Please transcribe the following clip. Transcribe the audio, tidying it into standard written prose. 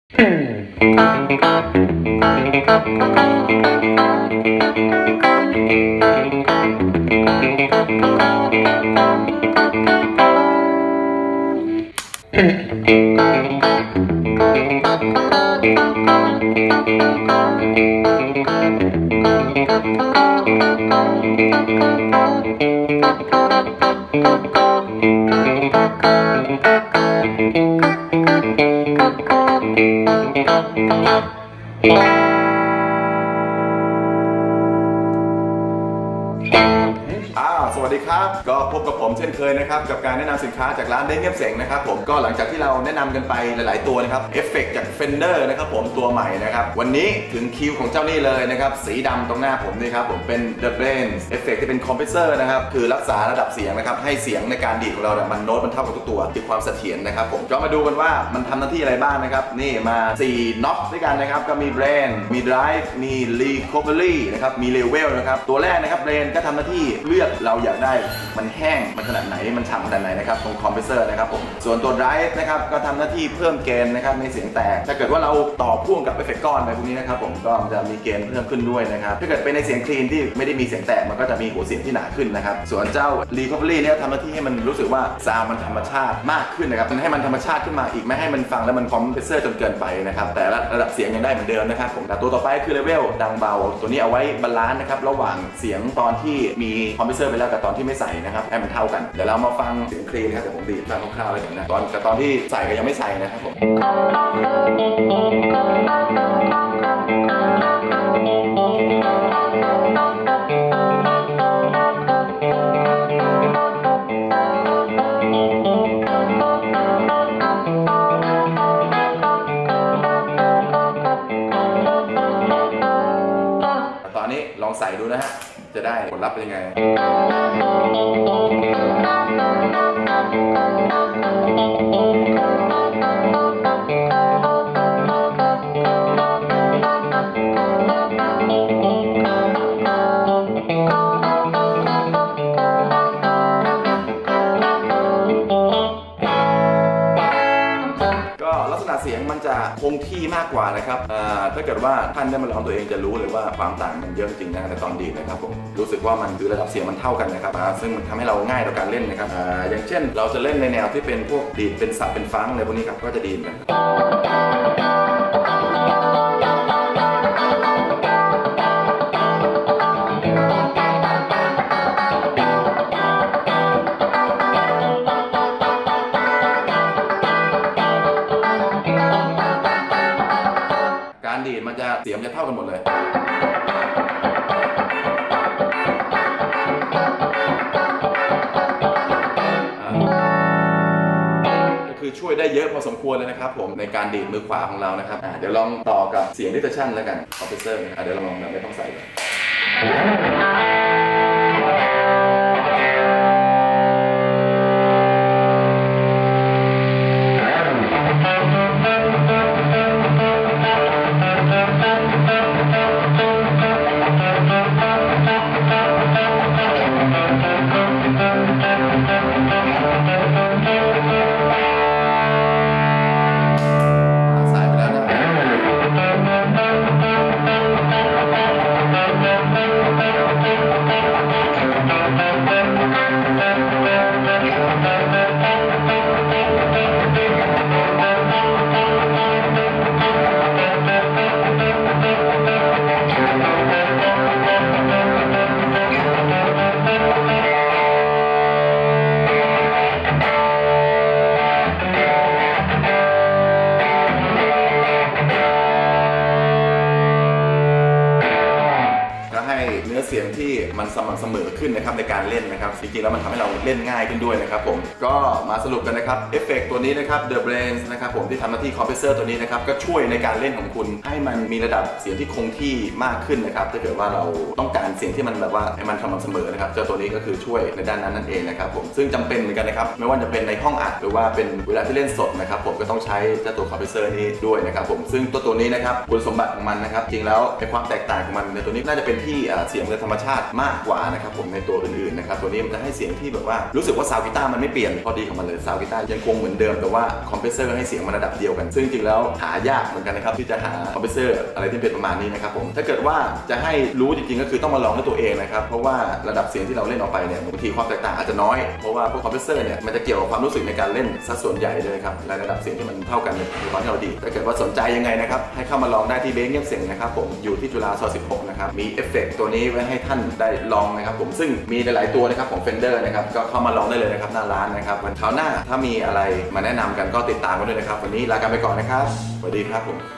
สวัสดีครับก็พบกับผมเช่นเคยนะครับกับการแนะนำสินค้าจากร้านเด้งเงียบเสียงนะครับผมก็หลังจากที่เราแนะนำกันไปหลายๆตัวนะครับเอฟเฟกต์จาก Fender นะครับผมตัวใหม่นะครับวันนี้ถึงคิวของเจ้านี่เลยนะครับสีดำตรงหน้าผมนี่ครับผมเป็น The Brains เอฟเฟกต์ที่เป็นคอมเพรสเซอร์นะครับคือรักษาระดับเสียงนะครับให้เสียงในการดีดของเราเนี่ยมันโน้ตมันเท่ากับทุกตัวมีความเสถียรนะครับผมก็มาดูกันว่ามันทำหน้าที่อะไรบ้างนะครับนี่มา4น็อตด้วยกันนะครับก็มี Brain มี Drive มี Recovery นะครับมี Level นะครับตัวแรกนะครับ Brain ก็ทำหน้าที่เลือกเราอยากได้มันแห้งมันขนาดไหนมันฉ่ำขนาดไหนนะครับตรงคอมเพรสเซอร์นะครับผมส่วนตัว Drive นะครับก็ทำหน้าที่เพิ่มเกณฑ์นะครับในเสียงแตกถ้าเกิดว่าเราต่อพ่วงกับเอฟเฟกต์ก้อนอะไรพวกนี้นะครับผมก็จะมีเกณฑ์เพิ่มขึ้นด้วยนะครับถ้าเกิดเป็นในเสียงคลีนที่ไม่ได้มีเสียงแตกมันก็จะมีหัวเสียงที่หนาขึ้นนะครับส่วนเจ้า Recovery เนี่ยทำหน้าที่ให้มันรู้สึกว่าซาวด์มันธรรมชาติมากขึ้นนะครับมันให้มันธรรมชาติขึ้นมาอีกไม่ให้มันฟังแล้วมันคอมเพรสเซอร์จนเกินไปนะครับแต่ระดับเสียงยังได้เหมือนเดิมนะครับผมแต่ตัวต่อไปคือ Level ดังเบาตัวนี้เอาไว้บาลานซ์นะครับระหว่างเสียงตอนที่มีคอมเพรสเซอร์ไปแล้วกับตอนที่ไม่ใส่นะครับให้มันเท่ากันเดี๋ยวเรามาฟังเสียงคลีนครับเดี๋ยวผมดีดฟังคร่าวๆเลยนะตอนที่ใส่ก็ยังไม่ใส่นะครับผมตอนนี้ลองใส่ดูนะฮะจะได้ผลลัพธ์เป็นยังไงลักษณะเสียงมันจะคงที่มากกว่านะครับถ้าเกิดว่าท่านได้มาลองตัวเองจะรู้เลยว่าความต่างมันเยอะจริงนะในตอนดีดนะครับผมรู้สึกว่ามันคือระดับเสียงมันเท่ากันนะครับซึ่งมันทำให้เราง่ายต่อการเล่นนะครับอย่างเช่นเราจะเล่นในแนวที่เป็นพวกดีดเป็นสับเป็นฟังอะไรพวกนี้ครับก็จะดีดกันดีดมันจะเสียงจะเท่ากันหมดเลยก็คือช่วยได้เยอะพอสมควรเลยนะครับผมในการดีดมือขวาของเรานะครับเดี๋ยวลองต่อกับเสียงดิสทอร์ชันแล้วกันคอมเพรสเซอร์เดี๋ยวเราลองแบบไม่ต้องใส่เลยเนื้อเสียงที่มันสม่ำเสมอขึ้นนะครับในการเล่นนะครับจริงๆแล้วมันทำให้เราเล่นง่ายขึ้นด้วยนะครับผมก็มาสรุปกันนะครับเอฟเฟกต์ตัวนี้นะครับ The Brains นะครับผมที่ทำหน้าที่คอมเพรสเซอร์ตัวนี้นะครับก็ช่วยในการเล่นของคุณให้มันมีระดับเสียงที่คงที่มากขึ้นนะครับถ้าเกิดว่าเราต้องการเสียงที่มันแบบว่าให้มันสม่ำเสมอนะครับเจ้าตัวนี้ก็คือช่วยในด้านนั้นนั่นเองนะครับผมซึ่งจำเป็นเหมือนกันนะครับไม่ว่าจะเป็นในห้องอัดหรือว่าเป็นเวลาที่เล่นสดนะครับผมก็ต้องใช้เจ้าตัวคอมเพรสเซอร์นี้ด้วยนะครับผมซึ่งตัวนี้นะครับคุณสมบัติของมันนะครับจริงแล้วในความแตกต่างของมันในตัวนี้น่าจะเป็นที่เสียงธรรมชาติมากกว่านะครับผมในตัวอื่นๆนะครับตัวนี้มันจะให้เสียงที่แบบว่ารู้สึกว่าซาวด์กีตาร์มันไม่เปลี่ยนพอดีของมันเลยซาวด์กีตาร์ยังคงเหมือนเดิมแต่ว่าคอมเพรสเซอร์ให้เสียงมันระดับเดียวกันซึ่งจริงๆแล้วหายากเหมือนกันนะครับที่จะหาคอมเพรสเซอร์อะไรที่เป็นประมาณนี้นะครับผมถ้าเกิดว่าจะให้รู้จริงๆก็คือต้องมาลองด้วยตัวเองนะครับเพราะว่าระดับเสียงที่เราเล่นออกไปเนี่ยบางทีความแตกต่างอาจจะน้อยเพราะว่าพวกคอมเพรสเซอร์เนี่ยมันจะเกี่ยวกับความรู้สึกในการเล่นซะส่วนใหญ่เลยครับและระดับเสียงที่มันเท่ากันในตอนที่เราดีถ้าเกิดว่าสนใจยังไงนะครับให้เข้ามาลองได้ที่เบสเงียบเสียงนะครับผมอยู่ที่จุฬาซอย16นะครับมีเอฟเฟกต์ตัวนี้ไว้ให้ท่านได้ลองนะครับผมซึ่งมีหลายๆตัวนะครับของ Fender นะครับก็เข้ามาลองได้เลยนะครับหน้าร้านนะครับวันคราวหน้าถ้ามีอะไรมาแนะนำกันก็ติดตามกันด้วยนะครับวันนี้ลากันไปก่อนนะครับสวัสดีครับผม